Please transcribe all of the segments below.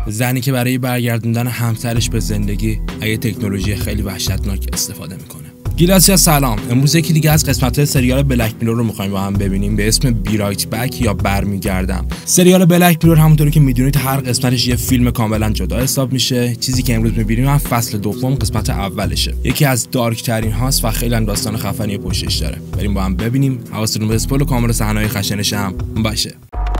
زنی که برای برگردوندن همسرش به زندگی از تکنولوژی خیلی وحشتناک استفاده میکنه. گیلاسیا سلام. امروز یکی دیگه از قسمت‌های سریال بلک میرور رو می‌خوایم با هم ببینیم به اسم بی رایت بک یا برمیگردم. سریال بلک میرور همونطوری که میدونید هر قسمتش یه فیلم کاملا جدا حساب میشه. چیزی که امروز می‌بینیم هم فصل دوم قسمت اولشه. یکی از دارک ترین هاست و خیلی داستان خفنی پشتش داره. بریم با هم ببینیم. حواستون به اسپول و کامل صحنه‌های خشنش هم باشه.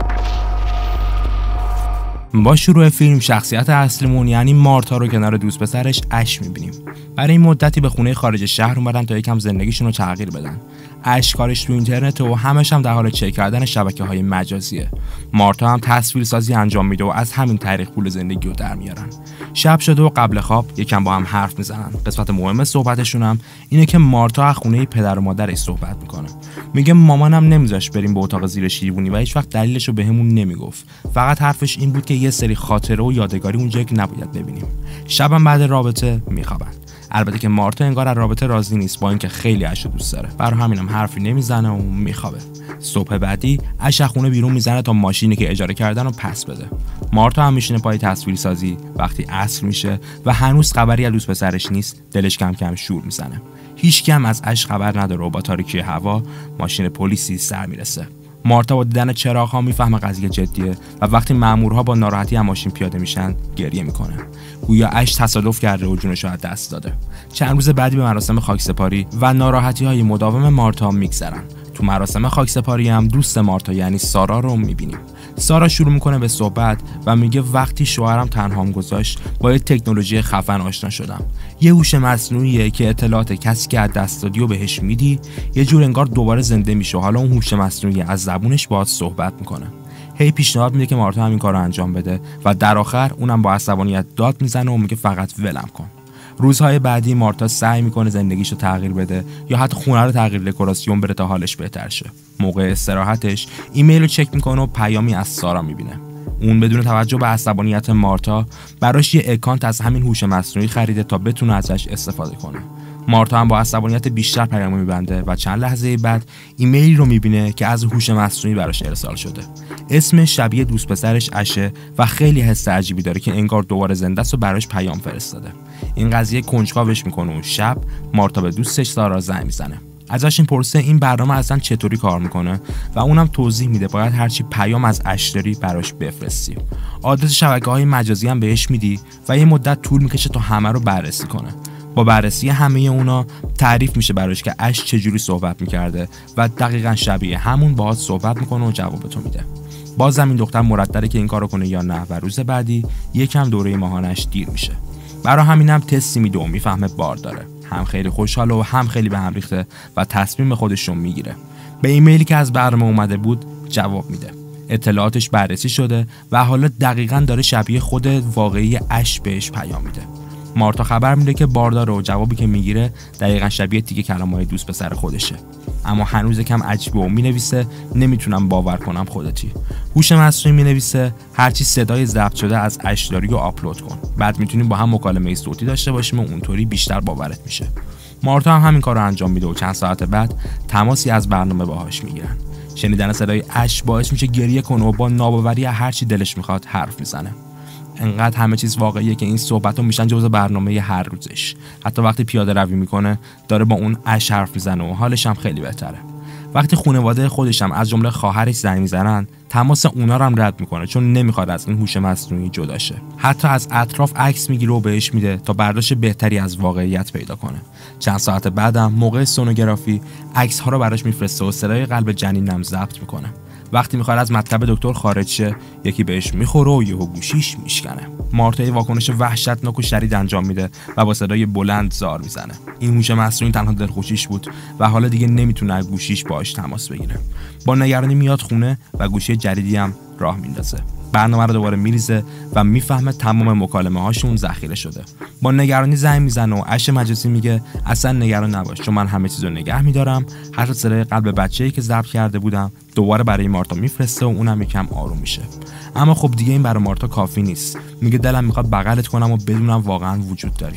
با شروع فیلم شخصیت اصلیمون یعنی مارتا رو کنار دوست پسرش اش می‌بینیم. برای این مدتی به خونه خارج شهر اومدن تا یکم زندگیشون رو تغییر بدن. اش کارش تو اینترنت و همش هم در حال چک کردن شبکه‌های مجازیه. مارتا هم تصویرسازی انجام میده و از همین طریق پول زندگی رو در میارن. شب شده و قبل خواب یکم با هم حرف میزنن. قسمت مهم صحبتشون هم اینه که مارتا از خونه پدر و مادرش صحبت میکنه. میگه مامانم نمیذاش بریم به اتاق زیر شیروانی و هیچ وقت دلیلش رو بهمون نمیگفت. فقط حرفش این بود که یه سری خاطره و یادگاری اونجا که نباید ببینیم. شبم بعد رابطه میخوابن. البته که مارتا انگار از رابطه راضی نیست با اینکه خیلی اش رو دوست داره. برای همینم حرفی نمیزنه و میخوابه. صبح بعدی اش از خونه بیرون میزنه تا ماشینی که اجاره کردن رو پس بده. مارتا هم میشینه پای تصویرسازی. وقتی عصر میشه و هنوز خبری از دوست پسرش نیست، دلش کم کم شور میزنه. هیچ کم از اش خبر نداره و با تاریکی هوا ماشین پلیسی سر میرسه. مارتا با دیدن چراغ‌ها میفهمه قضیه جدیه و وقتی مامورها با ناراحتی از ماشین پیاده میشن گریه میکنه. گویا اش تصادف کرده و جونش رو از دست داده. چند روز بعدی به مراسم خاکسپاری و ناراحتی‌های مداوم مارتا میگذرن. تو مراسم خاکسپاری هم دوست مارتا یعنی سارا رو میبینیم. سارا شروع میکنه به صحبت و میگه وقتی شوهرم تنهام گذاشت با یه تکنولوژی خفن آشنا شدم. یه هوش مصنوعیه که اطلاعات کسی که از دست دادی رو بهش میدی یه جور انگار دوباره زنده میشه. حالا اون هوش مصنوعی از زبونش باهات صحبت میکنه. هی پیشنهاد میده که مارتا همین کارو انجام بده و در آخر اونم با عصبانیت داد میزنه و میگه فقط ولم کن. روزهای بعدی مارتا سعی میکنه زندگیشو تغییر بده یا حتی خونه رو تغییر دکوراسیون بده تا حالش بهتر شه. موقع استراحتش ایمیل رو چک میکنه و پیامی از سارا میبینه. اون بدون توجه به عصبانیت مارتا براش یه اکانت از همین هوش مصنوعی خریده تا بتونه ازش استفاده کنه. مارتا هم با عصبانیت بیشتر پیامو میبنده و چند لحظه بعد ایمیلی رو میبینه که از هوش مصنوعی براش ارسال شده. اسمش شبیه دوست پسرش اشه و خیلی حس عجیبی داره که انگار دوباره زنده است و براش پیام فرستاده. این قضیه کنجکاوش میکنه و شب مارتا به دوستش سارا زنگ میزنه. ازش این پرسه این برنامه اصلا چطوری کار میکنه و اونم توضیح میده باید هرچی پیام از اش داری براش بفرستی. آدرس شبکه‌های مجازی هم بهش میدی و یه مدت طول میکشه تا همه رو بررسی کنه. با بررسی همه اونا تعریف میشه براش که اش چجوری صحبت میکرده و دقیقاً شبیه همون باهات صحبت میکنه و جواب تو میده. بازم این دختر مردده که این کارو کنه یا نه و روز بعدی یکم دوره ماهانش دیر میشه. برای همینم تستی میده و میفهمه بار داره. هم خیلی خوشحاله و هم خیلی به هم ریخته و تصمیم خودش رو میگیره. به ایمیلی که از برنامه اومده بود جواب میده. اطلاعاتش بررسی شده و حالا دقیقاً داره شبیه خود واقعی اش بهش پیام میده. مارتا خبر میده که بارداره و جوابی که میگیره دقیقاً شبیه تیکه کلامای دوست پسر خودشه. اما هنوز کم عجیبه و مینویسه نمیتونم باور کنم خودتی. هوش مصنوعی مینویسه هرچی صدای ضبط شده از اش داری رو آپلود کن. بعد میتونیم با هم مکالمه صوتی داشته باشیم و اونطوری بیشتر باورت میشه. مارتا هم همین کارو انجام میده و چند ساعت بعد تماسی از برنامه باهاش میگیرن. شنیدن صدای اش باعث میشه گریه کنه و با ناباوری هرچی دلش میخواد حرف میزنه. انقدر همه چیز واقعیه که این صحبت‌ها میشن جزء برنامه هر روزش. حتی وقتی پیاده روی میکنه داره با اون اش حرف میزنه و حالش هم خیلی بهتره. وقتی خانواده خودش هم از جمله خواهرش زنگ میزنن تماس اونا رو هم رد میکنه چون نمیخواد از این هوش مصنوعی جدا شه. حتی از اطراف عکس میگیره و بهش میده تا برداشت بهتری از واقعیت پیدا کنه. چند ساعت بعدم موقع سونوگرافی عکس ها رو براش میفرسته و صدای قلب جنینم ضبط میکنه. وقتی میخواد از مطلب دکتر خارج شه یکی بهش میخوره و یهو گوشیش میشکنه. مارتا واکنش وحشتناک و شدید انجام میده و با صدای بلند زار میزنه. این هوش مصنوعی تنها دلخوشیش بود و حالا دیگه نمیتونه از گوشیش باهاش تماس بگیره. با نگرانی میاد خونه و گوشی جدیدی هم راه میندازه. برنامه رو دوباره میریزه و میفهمه تمام مکالمه هاشون ذخیره شده. با نگرانی زنگ میزنه و اش مجازی میگه اصلا نگران نباش چون من همه چیزو نگه میدارم. حتی صدای قلب بچه‌ای که ضبط کرده بودم دوباره برای مارتا میفرسته و اونم یکم آروم میشه. اما خب دیگه این برای مارتا کافی نیست. میگه دلم میخواد بغلت کنم و بدونم واقعا وجود داری.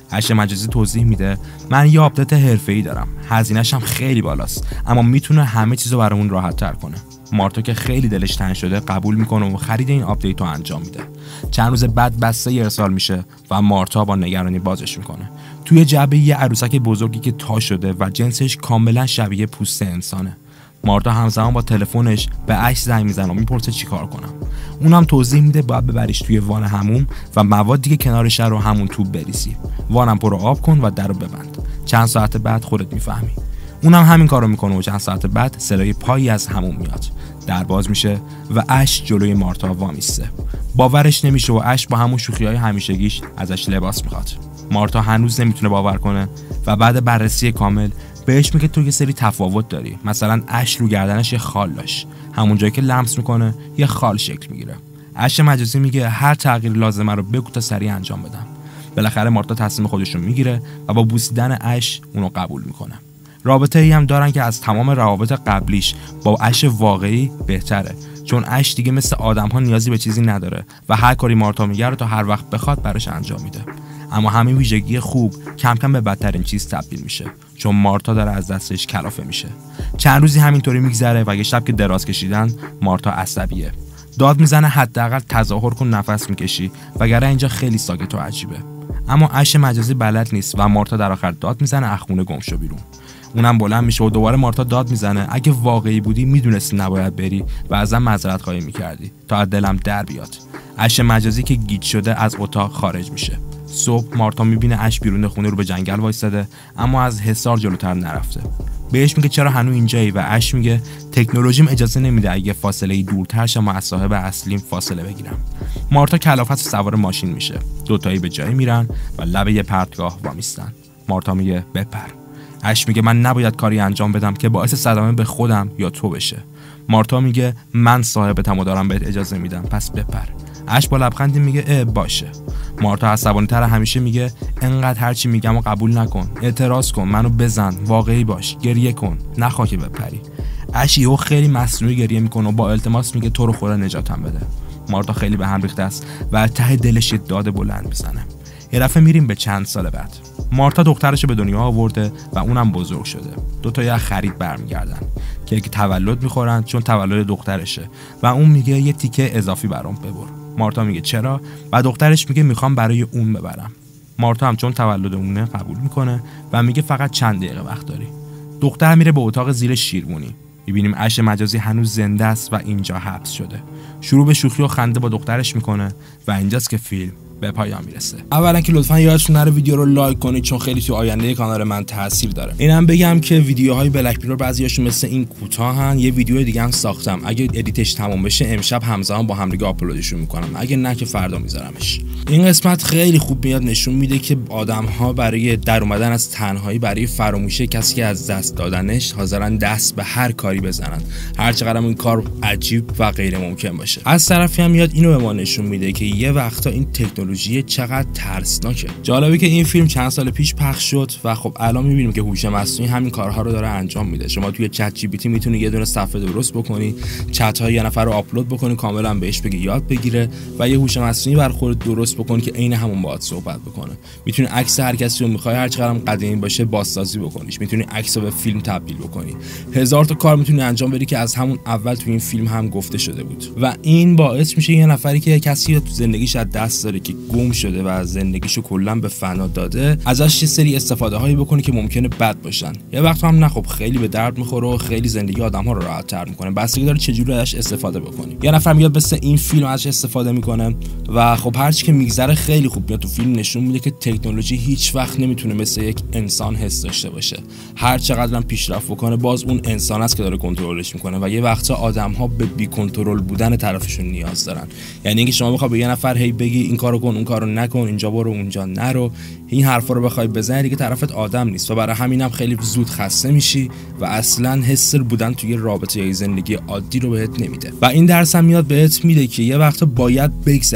اشک مجازی توضیح میده من یه آپدیت حرفه‌ای دارم، هزینه‌ش هم خیلی بالاست، اما میتونه همه چیزو برامون راحت‌تر کنه. مارتا که خیلی دلش تنگ شده قبول میکنه و خرید این آپدیت رو انجام میده. چند روز بعد بسته ارسال میشه و مارتا با نگرانی بازش میکنه. توی جعبه یه عروسک بزرگی که تا شده و جنسش کاملا شبیه پوست انسانه. مارتا همزمان با تلفنش به اشک زنگ میزنه و میپرسه چیکار کنم. اونم توضیح میده باید ببریش توی وان حموم و موادی که کنارش رو همون توپ بریزی. وانم پر آب کن و درو ببند. چند ساعت بعد خودت میفهمی. اونم همین کارو میکنه و چند ساعت بعد صدای پایی از حموم میاد. در باز میشه و اشک جلوی مارتا وامیسته. باورش نمیشه و اشک با همون شوخی‌های همیشگیش ازش لباس میخواد. مارتا هنوز نمیتونه باور کنه و بعد بررسی کامل بهش میگه تو یه سری تفاوت داری. مثلا اشک رو گردنش یه خال داشت، همون جایی که لمس میکنه یه خال شکل میگیره. اشک مجازی میگه هر تغییر لازمه رو بگو تا سریع انجام بدم. بالاخره مارتا تصمیم خودش رو میگیره و با بوسیدن اشک اونو قبول میکنه. رابطه ای هم دارن که از تمام روابط قبلیش با اشک واقعی بهتره، چون اشک دیگه مثل آدم‌ها نیازی به چیزی نداره و هر کاری مارتا میگه رو تا هر وقت بخواد براش انجام میده. اما همین ویژگی خوب کم کم به بدترین چیز تبدیل میشه، چون مارتا داره از دستش کلافه میشه. چند روزی همینطوری میگذره و یه شب که دراز کشیدن مارتا عصبیه. داد میزنه حداقل تظاهر کن نفس میکشی وگرنه اینجا خیلی ساکت و عجیبه. اما اشک مجازی بلد نیست و مارتا در آخر داد میزنه از خونه گم شو بیرون. اونم بلند میشه و دوباره مارتا داد میزنه اگه واقعی بودی میدونستی نباید بری و ازم معذرت خواهی میکردی تا از دلم در بیاد. اشک مجازی که گیج شده از اتاق خارج میشه. صبح مارتا میبینه اشک بیرون خونه رو به جنگل وایساده اما از حصار جلوتر نرفته. بهش میگه چرا هنوز اینجایی و اشک میگه تکنولوژیم اجازه نمیده اگه فاصله دورتر شم و از صاحب اصلیم فاصله بگیرم. مارتا کلافت سوار ماشین میشه. دوتایی به جایی میرن و لب یه پرتگاه وامیستن. مارتا میگه بپر. اشک میگه من نباید کاری انجام بدم که باعث صدمه به خودم یا تو بشه. مارتا میگه من صاحبتم و دارم بهت اجازه میدم پس بپر. اشک با لبخندی میگه باشه. مارتا عصبانی‌تر همیشه میگه انقدر هرچی میگم و قبول نکن، اعتراض کن، منو بزن، واقعی باش، گریه کن، نخواه که بپری. اشک خیلی مصنوعی گریه میکنه و با التماس میگه تو رو خدا نجاتم بده. مارتا خیلی به هم ریخته است و ته دلش یه داد بلند میزنه. یه دفعه میریم به چند سال بعد. مارتا دخترشو به دنیا آورده و اونم بزرگ شده. دوتا یه خرید برمیگردن که تولد میخورن چون تولد دخترشه و اون میگه یه تیکه اضافی برام ببر. مارتا میگه چرا و دخترش میگه میخوام برای اون ببرم. مارتا هم چون تولد اونه قبول میکنه و میگه فقط چند دقیقه وقت داری. دختر میره به اتاق زیر شیروانی. میبینیم اشک مجازی هنوز زنده است و اینجا حبس شده. شروع به شوخی و خنده با دخترش میکنه و اینجاست که فیلم به پایان میرسه. اولا که لطفا یادتون نره ویدیو رو لایک کنید چون خیلی تو آینده کانال من تاثیر داره. اینم بگم که ویدیوهای بلک میرور بعضیاشون مثل این کوتاهن. یه ویدیو دیگه هم ساختم. اگه ادیتش تمام بشه امشب همزمان با هم دیگه آپلودشون میکنم. اگه نه که فردا میذارمش. این قسمت خیلی خوب میاد نشون میده که آدم‌ها برای در اومدن از تنهایی، برای فراموشی کسی که از دست دادنش حاضرن دست به هر کاری بزنن. هر چقدر این کار عجیب و غیر ممکن باشه. از طرفی هم میاد اینو به ما نشون میده که یه وقتا این تکنولوژی چقدر ترسناکه. جالبه که این فیلم چند سال پیش پخش شد و خب الان میبینیم که هوش مصنوعی همین کارها رو داره انجام میده. شما توی چت جی پی تی میتونی یه دونه صفحه درست بکنی، چت های یه نفر رو آپلود بکنی، کاملا بهش بگی یاد بگیره و یه هوش مصنوعی بر خودت درست بکنی که عین همون باهات صحبت بکنه. میتونی عکس هر کسی رو میخوای هر چقدرم قدیمی باشه بازسازی بکنیش. میتونی عکس رو به فیلم تبدیل بکنی. هزار تا کار میتونی انجام بدی که از همون اول تو این فیلم هم گفته شده بود. و این باعث میشه یه نفری که کسی رو تو زندگیش از دست داره، که گم شده و زندگیشو کلا به فنا داده، ازش یه سری استفاده هایی بکنه که ممکنه بد باشن. یه وقت هم نه خب خیلی به درد میخوره و خیلی زندگی آدم‌ها رو راحت‌تر میکنه. بستگی داره چه جوری ازش استفاده بکنی. یه نفر میاد مثل این فیلم ازش استفاده میکنه و خب هرچی که میگذره خیلی خوب میاد تو فیلم نشون میده که تکنولوژی هیچ وقت نمیتونه مثل یک انسان حس داشته باشه. هر چقدر هم پیشرفت بکنه باز اون انسان است که داره کنترلش میکنه و یه وقتا آدم‌ها به بی کنترل بودن طرفشون نیاز دارن. یعنی اینکه شما بخوای به یه نفر هی بگی این کارو کن اون کارو نکن، اینجا برو اونجا نرو، این حرفا رو بخوای بزنی دیگه طرفت آدم نیست و برای همینم خیلی زود خسته میشی و اصلا حس بودن توی رابطه یا زندگی عادی رو بهت نمیده. و این درس هم میاد بهت میده که یه وقتا باید بگذری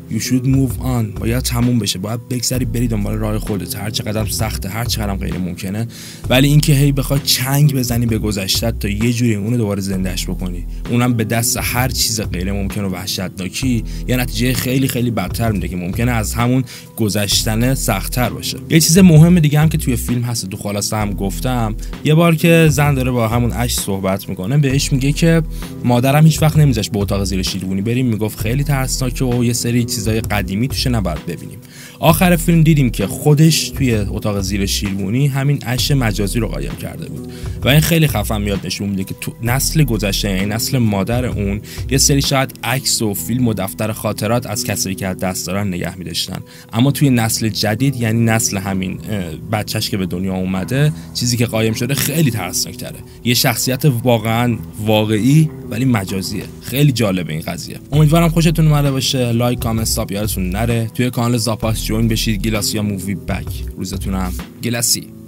you should move on، باید تموم بشه، باید بگذری بری دنبال راه خودت، هر چقدر سخته، هر چقدر غیر ممکنه. ولی اینکه هی بخوای چنگ بزنی به گذشته‌ت تا یه جوری اونو دوباره زندهش بکنی، اونم به دست هر چیز غیر ممکن و وحشتناکی، یه نتیجه خیلی خیلی بدتر میده که ممکنه از همون گذشتن سخت‌تر باشه. یه چیز مهم دیگه هم که توی فیلم هست، تو خلاصه هم گفتم، یه بار که زن داره با همون اش صحبت میکنه، بهش میگه که مادرم هیچ وقت نمیذاش به اتاق زیر شیروانی بریم، میگفت خیلی ترسناکه و یه سری چیزای قدیمی توشه نباید ببینیم. آخر فیلم دیدیم که خودش توی اتاق زیر شیروانی همین اش مجازی رو قایم کرده بود و این خیلی خفن میاد نشون میده که تو نسل گذشته، یعنی نسل مادر اون، یه سری شاید عکس و فیلم و دفتر خاطرات از کسایی که از دست دارن نگه می‌داشتن، اما توی نسل جدید، یعنی نسل همین بچه‌ش که به دنیا اومده، چیزی که قایم شده خیلی ترسناک‌تره. یه شخصیت واقعا واقعی ولی مجازیه. خیلی جالبه این قضیه. امیدوارم خوشتون اومده باشه. لایک، کامنت، ساب یادتون نره. توی کانال زاپاس جوین بشید. گلاسیا مووی بک. روزتونم گلاسی.